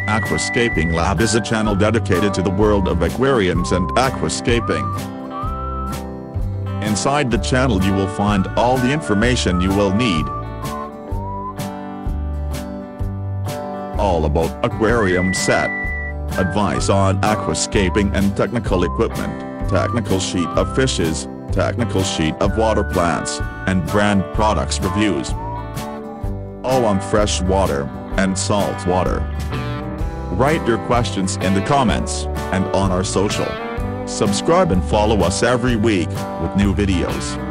Aquascaping Lab is a channel dedicated to the world of aquariums and aquascaping. Inside the channel you will find all the information you will need. All about aquarium set. Advice on aquascaping and technical equipment, technical sheet of fishes, technical sheet of water plants, and brand products reviews. All on freshwater and saltwater. Write your questions in the comments, and on our social. Subscribe and follow us every week with new videos.